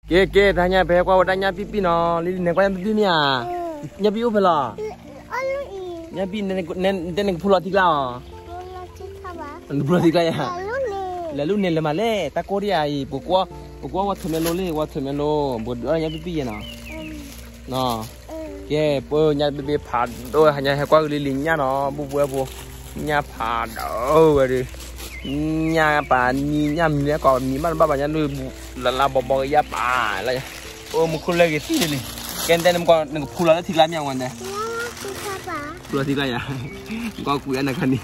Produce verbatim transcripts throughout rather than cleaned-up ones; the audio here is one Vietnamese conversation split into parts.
kê kê thay nhà bé qua đây nhà pipi nó đi này qua nhà pipi nha nhà pipi phải là nhà pipi nên nên nên pulau tiga pulau tiga ya lalu nih lemah le tak Korea i pokok pokok wat semelo le wat semelo buat orang nhà pipi ya nó nó kê bơ nhà pipi phạt đôi nhà qua đi lính nhà nó bu bu bu nhà phạt đâu vậy nhà bà nhìn nhà mình còn nhìn mắt ba bà nhà nuôi là là bò bò ya bà là ô một con lấy cái gì đi cái tên em còn đừng phù la thì làm nhau anh này phù la thì cái à có quý anh này cần đi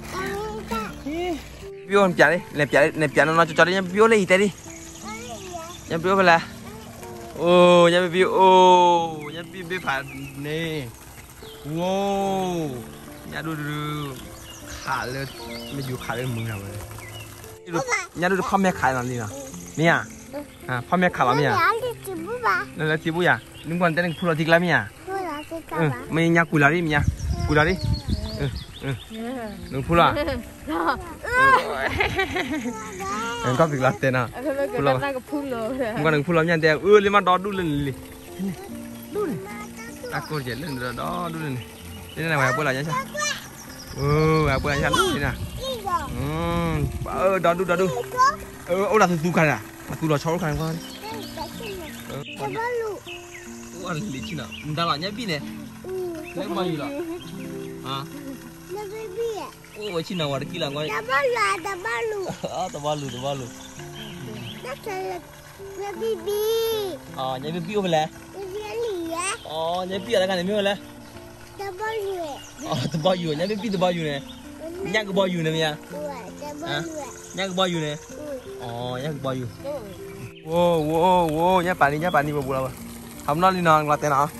biếu em trả đi nẹp trả nẹp trả nó cho cho đi nha biếu lấy gì đi nha biếu phải là ô nha biếu ô nha biếu phải nè wow nha đu đuขาเลยไม่อยู่ขาเลยมึงเหรอเลยยันดูพ่อแม่ขายหลังนี่นะเนี่ยอ่าพ่อแม่ขายหลังเนี่ยนั่นแหละที่บุญอ่ะนึกว่าแต่นึกพูดอะไรกันเนี่ยเออไม่ยักกูละดิมีอ่ะกูละดิเออเออนึกพูดละเอ็งก็ฟิกลัดเต้นอ่ะพูดละมึงก็นึกพูดละเนี่ยแต่เออเลยมาดอดูเลยเลยดูเลยตะโกนเจ็ดเลยดอดูเลยนี่นั่นอะไรพูดอะไรยังไงừ apa yang salah ni nah hmm ờ đó đu đó đu ờ ông là tu khai à tu là cháu khai con ờ ô anh lý chi nào người là nhá bi nè lấy bao nhiêu là à ô chi nào ada kila ngoi double lah double ah double double nhá bi bi à nhá bi bi apa lah oh nhá bi ada kan ni apa oh, bao nhiêu nhá, biết bao nhiêu nè, nhắc bao nhiêu nè mày, hả? Nhắc bao nhiêu nè, oh nhắc bao nhiêu, wow wow wow nhá bạn đi nhá bạn đi vào bù đâu, không nói đi nào là thế nào,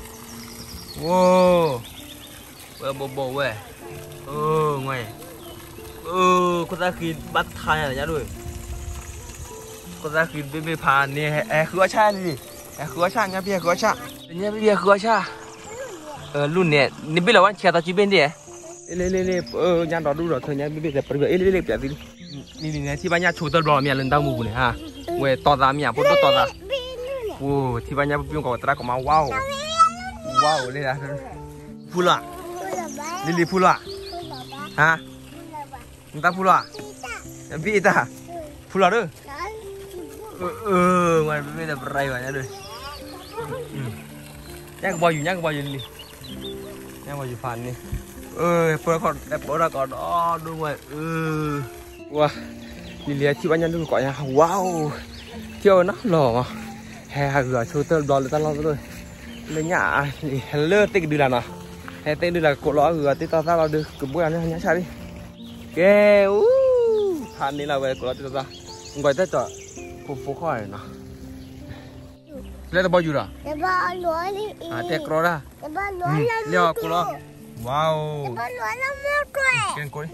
wow, bò bò bò vậy, ừ ngoài, ừ có ra khi bắt thai này nhá rồi, có ra khi bê bê phà nè, ê khứa cha đi, ê khứa cha nhá bia khứa cha, nhá bia khứa cha. ờ luôn nè nên biết là anh chia tao chỉ bên đi lên lên lên ờ nhà đó đủ rồi thôi nhà biết là bây giờ lên lên lên đi đi nè thì bây giờ chủ tao bỏ miệng lên tao mù này ha quay to ra miệng bút to ra ô thì bây giờ bút có tao có máu wow wow lên là pula lili pula ha người ta pula bị ta pula đó ờ ngoài bây giờ bray vào nhà rồi nhắc bao nhiêu nhắc bao nhiêu đi nhắc bao nhiêu phản đi ơi bữa còn bữa ra còn đó đúng rồi ừ wow đi liền chị bạn nhân đừng gọi nha wow chiều nó lò mà hè gửi số tơ đòn ta lo rồi lấy nhả thì lơ tích đưa là nào hè tích đưa là cổ lõ gửi tích tao ra vào được cứ bữa ăn nhá xa đi kê u phản đi là về cổ lõ tích tao ra gọi tết cho phục phục khỏi nào lấy bao nhiêu rồi? Bao lúa đi. À, tép cỏ ra. Bao lúa là mua cô lo. Wow. Bao lúa là mua quẻ. Kêu cô đi.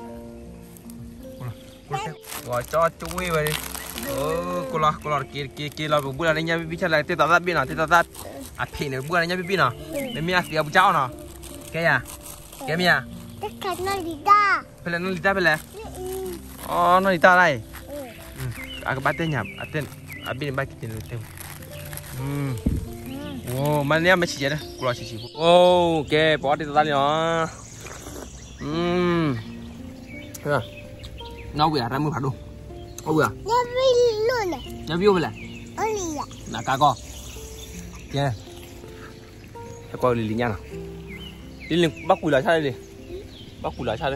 Cô lo. Gọi cho chui về đi. Ờ, cô lo, cô lo kia kia kia lo bữa nay nhà bị chặt lại tết tết bên nào tết tết. À, phi nữa bữa nay nhà bị bên nào. Để mi ăn tiệc bữa cháu nào. Cái à? Cái mi à? Cái cái nó đi ta. Phải là nó đi ta phải là. Ờ, nó đi ta đây. Ừ. À, cái bát tên nhỉ? À tên. À bên bát tên tên. Ừ. Wow, mà nè mấy chị vậy đó, cô lo chị chị. Wow, ok, bỏ đi tao đi nó. Ừm. Thôi. Nấu bữa ra mới phạt luôn. Nấu bữa. Nhà vi luôn này. Nhà vi vậy là. Ở lì à. Là cá co. Nha. Cá co lì lì nha nào. Đi lên bắt cùi lại xa đi. Bắt cùi lại xa đi.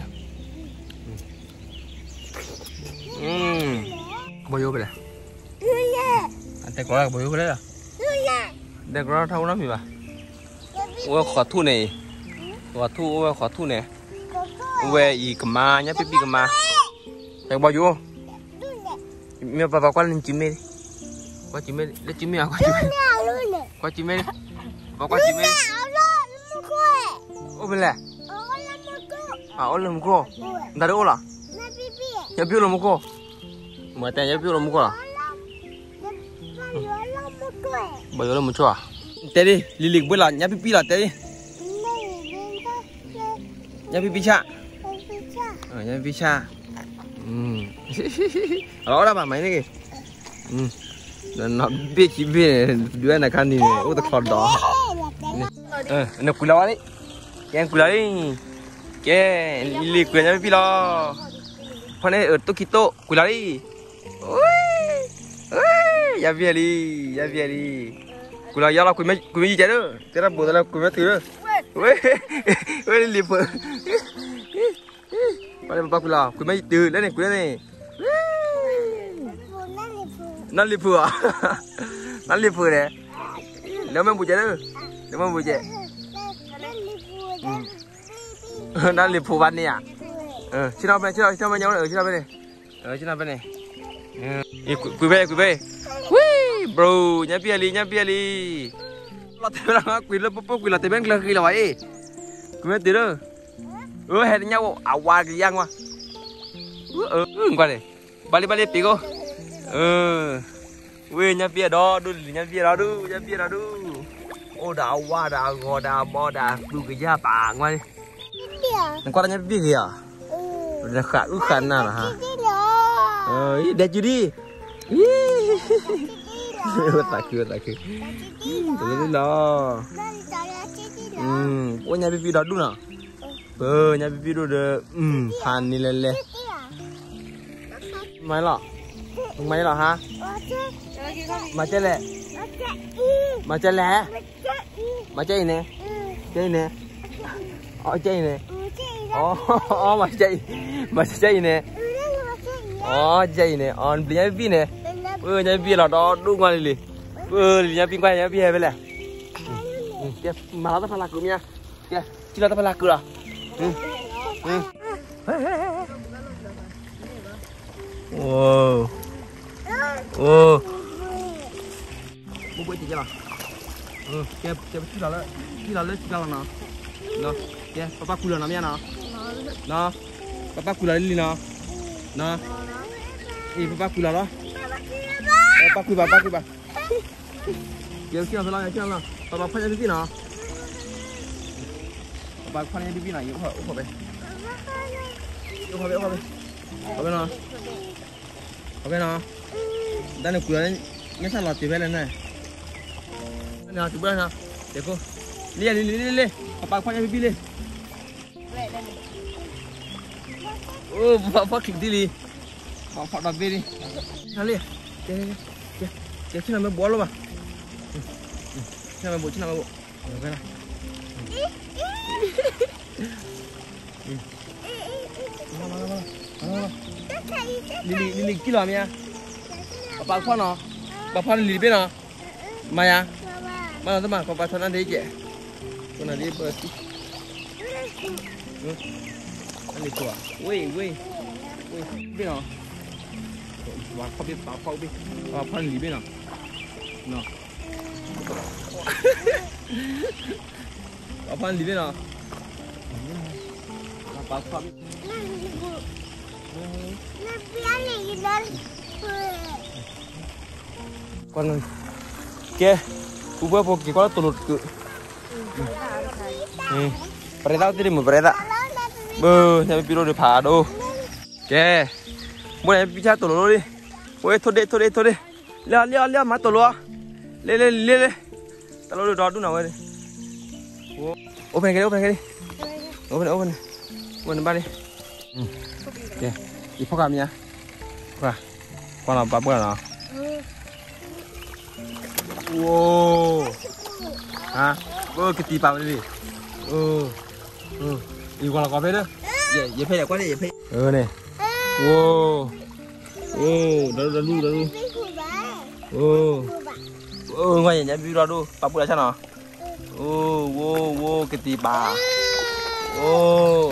Ừm. Bao nhiêu vậy là? Anh tay có là bao nhiêu vậy là? Đây có thâu lắm vậy bà. Ủa khó thu này. Khó thu khó thu này. Về gì cầm ma nhá pipi cầm ma. Thằng bao nhiêu? Mẹ bà vào qua lên chim mê đi. Qua chim mê đi. Lên chim mê à qua chim mê. Qua chim mê đi. Vào qua chim mê đi. Ô bên này. À ô làm cô. Đã được ô là? Nhá piu làm cô. Mở tay nhá piu làm cô à? Bây giờ là một chỗ à? Té đi, lì lì bữa là nhá pipi là té đi. Nhá pipi cha. Ờ nhá pipi cha. Ừ. Đó là bà máy này kìa. Ừ. nó biết chỉ biết đứa này khăn đi này ôi tao còn đỏ ờ nó cùi lò đấy cái cùi lò đấy cái lì cùi nhá biết lo hôm nay ở Tokyo cùi lò đi ôi ôi ya biết đi ya biết đi cùi lò ya là cùi mấy cùi gì vậy đó thế là bố là cùi mấy thứ đó ôi ôi lì phở bây giờ cùi lò cùi mấy từ đấy này cùi này nó lì phở nó lì phở đấy nếu mà bùi chết đó nếu mà bùi chết nó lì phở văn này à ờ xin nào bên xin nào xin nào bên nhau ở xin nào bên này ở xin nào bên này quý bê quý bê bro nhá bia li nhá bia li là thế nào quý là bố quý là thế bên là khi là vậy quý mấy tiếng đó ừ hẹn nhau ảo qua cái giang qua ừ ừ qua đây bali bali pico ừ ui nhá bia đó đu nhá bia đó đu nhá bia đó đu ô đào qua đào gò đào bò đào đu cái da bà ngoài này qua nhá bia kìa là khả ước khả nào hả ờ đẹp chưa đi tak kêu tak kêu jadi lo hmm oh nyampe video dulu nak eh nyampe video de hmm han ni lele mai lo mai lo ha macam le macam le macam ini macam ini oh macam ini oh oh macam macam ini oh macam ini on beli nyampe ni ừ nhà bia là đó đúng ngoài đi ừ nhà bia quay nhà bia về này kia mà nó phải là cửa nha kia chỉ là phải là cửa ừ ừ wow wow bố bố chỉ cho nào ừ kia kia chỉ là lấy chỉ là lấy chỉ là nào nó kia papa cùi là nào nha nào nó papa cùi là đi nào nó đi papa cùi là đó ba cùi bà ba cùi bà giờ kia phải lo kia lo bà bà phơi bíbí nào bà phơi bíbí này yếu hở yếu hở về yếu hở về yếu hở về hở về nào hở về nào đây là cùi đấy mấy sao lọt chỉ về lên này nào chụp bên nào để cô đi đi đi đi đi bà phơi bíbí lên ô bà phơi kịp đi đi bà phơi đập về đi nào đi Kìa kìa kìa kìa chứ nào mới bó luôn mà chứ nào mới bó chứ nào mới bó ở đây này đi đi đi đi kia làm nha bà khoan nó bà khoan đi bên nào mày à mà nó mà có bà khoan ăn đấy chị con này đi bơi ăn đi quả ui ui ui bên nào và không biết bảo không biết và phân gì biết nào nó và phân gì biết nào bảo không con kia cú bơ bơ kia có tụt lụt cự ừ berita tadi mau berita bơ nhà bị đồ được phá đồ kia mua này bị cha tụt lụt đi ôi thôi đi thôi đi thôi đi leo leo leo má tổ lúa lên lên lên lên tao lúa đó đúng nào vậy open cái open cái đi open open open ba đi ok đi phô cam nha qua qua làm ba bữa nào wow hả bơ cái tì bào đi ừ ừ đi qua là có phê đó vậy vậy phê là quá đi vậy phê ừ này wow ô đó đó luôn đó luôn ô ô ngoài nhà video đó bà bữa sao nào ô ô ô cái tì bà ô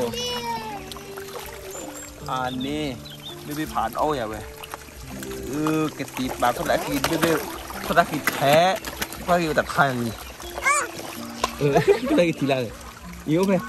à nè bê phản ôi à vậy ừ cái tì bà có đã khi bê có đã khi thế có khi đặt hai gì ừ cái này thì là yếu vậy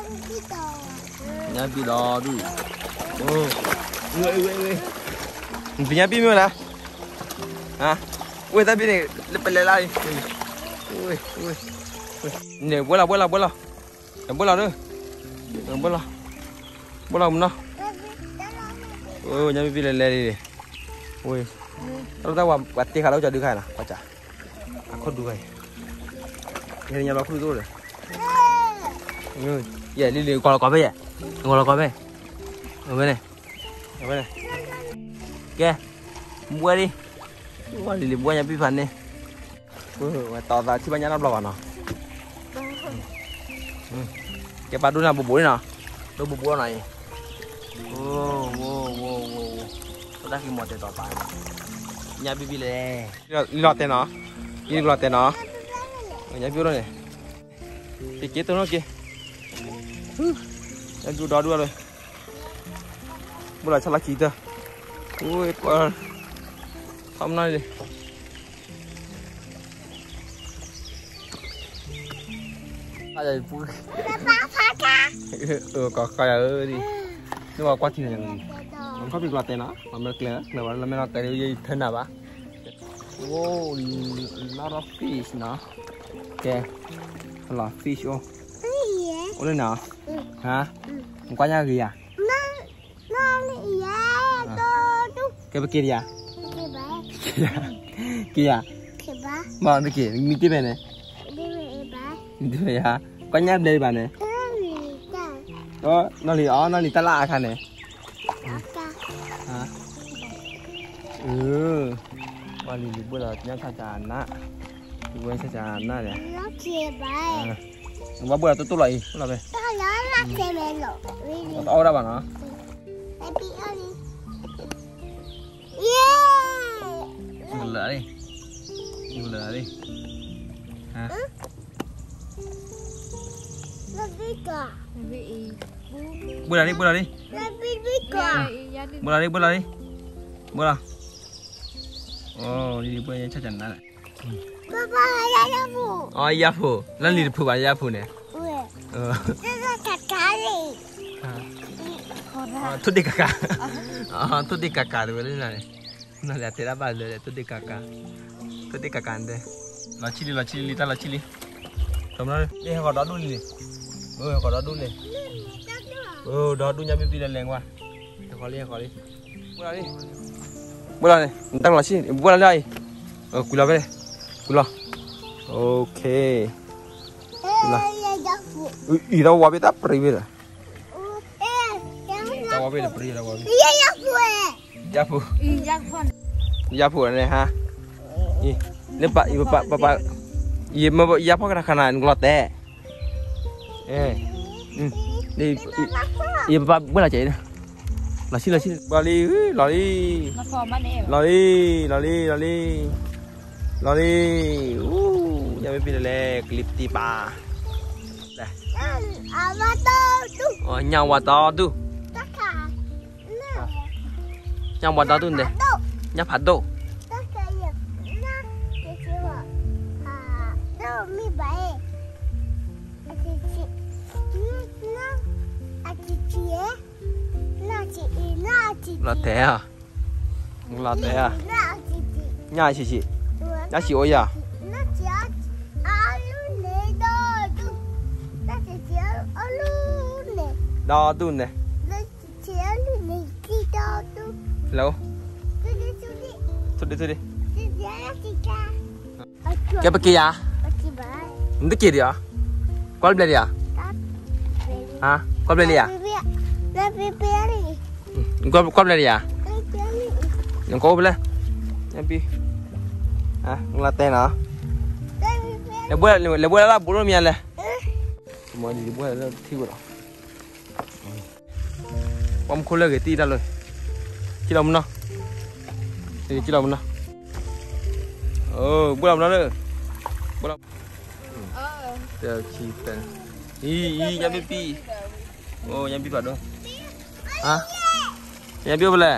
nhà video đi ô ui ui ui punya bim mana? Hah? Woi tapi ni lepas lelai. Woi, woi. Ni bola bola bola. Yang bola tu. Yang bola. Bola mana? Oh, nyampe lelai ni. Woi. Kalau tahu berarti kalau jadi kan lah baca. Aku dua. Ini nyala aku dulu deh. Ừ, vậy đi đi coi coi bé vậy, coi coi bé, ở bên này, ở bên này, kia, mua đi, mua đi đi mua nhà bí phần đi, ừ, tỏ ra chỉ bao nhiêu năm lò nào, cái bà đun là bột bột nào, đun bột bột này, ô ô ô ô, tôi đã khi một để tỏ tài, nhà bí bí này, đi lọt tên nó, đi lọt tên nó, nhà bí đó này, thì chết tôi nó kia. Em chú đó đua rồi. Bây giờ chắc là chỉ thôi. Ui quá. Hôm nay đi. Bây giờ vui. Ừ có coi ở đi. Nhưng mà qua thì là không có việc lọt tay nó, mà mình lỡ, lỡ là mình lọt tay gì thân nào bả. Wow, lot of fish nó. Ok. Là fish ô. Ủa đây nào? Ừ. Hả? Ừ. Không có nhà gì à? Nó nó gì vậy? Tôi cái bên kia đi à? Kia kia kia mà nó kia mình tiếp về này mình tiếp về hả? Có nhà đây bà này đó nó lì ó nó lì ta lạ khăn này hả? Ừ mà lì bữa giờ nhá sa chàn á bữa sa chàn á này nó kia bà Và bữa tôi tôi lại, tôi lại về. Tôi nhớ là xe về lộ. Tôi ra bạn hả? Baby ơi. Yeah. Ngồi lỡ đi. Ngồi lỡ đi. Hả? Baby cả. Baby. Bữa lại đi, bữa lại đi. Baby cả. Bữa lại đi, bữa lại đi. Bữa nào. Ồ, đi bữa chắc chắn đã. Papa ya yapu. Oh yapu, lan li pu ba yapu ne. Ui. Ờ. Nó kaka đi. À. Tutti kaka. À, tutti kaka rồi đấy này. Nó là thế đã bao giờ tutti kaka. Tutti kaka ande. Là chili là chili ta là chili. Tầm đó đi. Đi vào đó đun đi. Ừ, vào đó đun đi. Ừ, đó đun nhà bếp đi lên lên qua. Khỏi đi, khỏi đi. Bữa đi. Bữa này, tăng là chili, bữa đây. Ờ, cùi là về đây. Cula, ok. Cula. Ih, dah wabi tak pergi bila. Dah wabi dah pergi dah wabi. Iya japu. Japu. Iya japu. Japu ni ha. Ih, ni pak, ibu pak, bapak. Iya, mau iya apa kerana ngelot deh. Eh, hmm. Ni, iya bapak boleh cari dah. Lasi lasi, lali, lali. Lali, lali, lali. Loli, uh, ya baby lele klip tipa. Dah. Avato tu. Oh, nyang wato tu. Taka. Nah. Nyang wato tu deh. Nyang pado. Taka ya. Nah, kecewa. Ah, tu mi baik. Acici. Nah, acici eh. Nah, acici, nah acici. Latte ah. Latte ah. Nah acici. Nyang acici. Nó chịu ơi à? Nó chỉ alu này đo tu. Nó chỉ alu này. Đo tu này. Nó chỉ alu này khi đo tu. Lâu. Thôi đi thôi đi. Thôi đi thôi đi. Cái bậc kia à? Nó kia đi à? Có bê đi à? Hả? Có bê đi à? Có có bê đi à? Đừng có bê lên. Em đi. À, ngelaten ah. Lebuh lebuh lah burung mian lah. Semua di lebuh lah thiu rồi. Om khô lên cái tí ra rồi. Chỉ đồng nó. Thì chỉ đồng nó. Ờ, bữa làm nó nữa. Bữa làm. Ờ. Chờ chi tên. Ý ý nhà baby. Ô nhà baby vào đâu? Hả? Nhà baby boleh.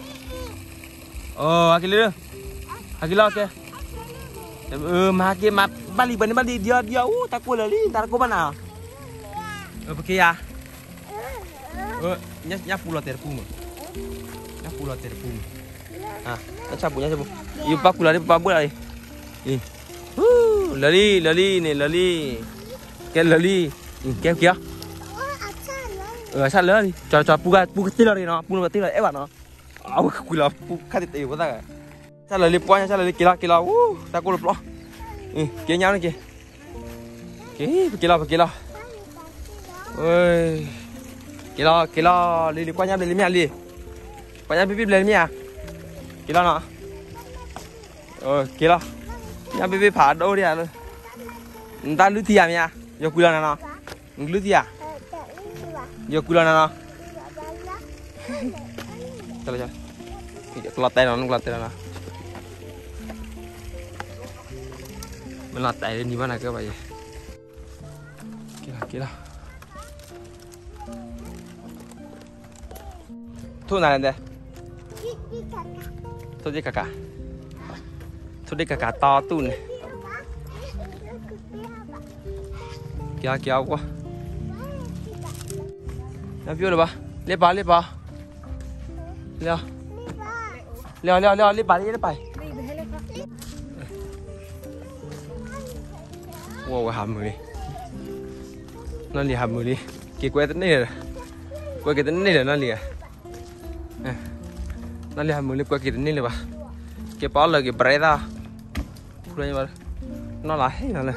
Oh, akil dia. Akil lah ke? Ừ mà kia mà Bali bên Bali dia dia uh takut lali ntar aku mana ờ pergi ya ờ nya nya pulau terpum nya pulau terpum ah nya sabu nya sabu iu pak lari pak lari ih uh lali lali nih lali cái lali kéo kia ờ sát lỡ đi cho cho puga puga tilo đi nó puga tilo ấy bạn nó áo quỳ là puga khát tiêu quá ta Chắc là liệp qua nha, chắc là liệp kia kia uh, ta cô lụp lo, ừ, kia nhau này kìa, kia kia lo kia lo, ơi, kia lo kia lo, liệp qua nhau liệp mía liệp, qua nhau bíp bíp lên mía, kia lo nọ, ờ kia lo, nhau bíp bíp phá đâu đi à, ta lướt thì à mía, giờ quy lo nè nọ, lướt thì à, giờ quy lo nè nọ, chơi chơi, lọt tay nó, lọt tay nó. Mình lọt tay lên như thế này các bạn. Kia là kia là. Thu này đây. Thu đi cả cả. Thu đi cả cả to tu này. Kia kia quá. Nó phiêu được ba. Lên ba lên ba. Leo. Leo leo leo lên ba đi lên ba. Wow, hầm rồi, nó lìa hầm rồi đi, cái quay tính này rồi, quay cái tính này là nó lìa, nó lìa hầm rồi, quay cái tính này rồi bà, cái bó là cái bể ra, rồi mà nó là hết rồi,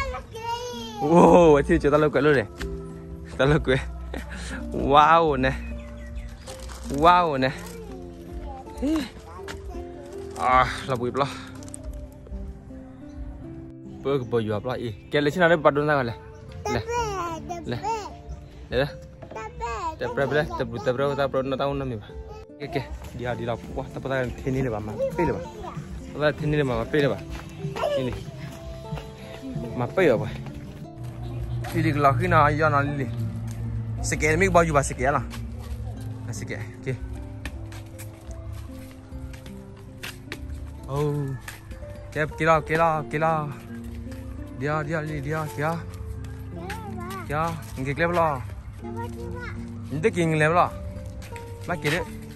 wow, thì chúng ta lâu quay luôn này, ta lâu quay, wow nè, wow nè, à, là bụi lo. Bơ bơ dùa bla i, cái lấy trên nào đấy bắt đốn ra rồi này, này, này, này, tập tập đấy, tập tập tập tập tập nó tao nó mày, cái cái, đi à đi đâu quá, tập tập cái thiên này bà mà, pê rồi bà, tập thiên này mà pê rồi bà, ini, mà pê rồi bà, khi đi là khi nào do nó đi, sẽ cái mấy bao dùa bà sẽ cái là, sẽ cái, cái, oh, cái cái đó cái đó cái đó. Dia dia dia dia kia kia, nghe cái lo, những cái kinh level lo, mấy cái đấy.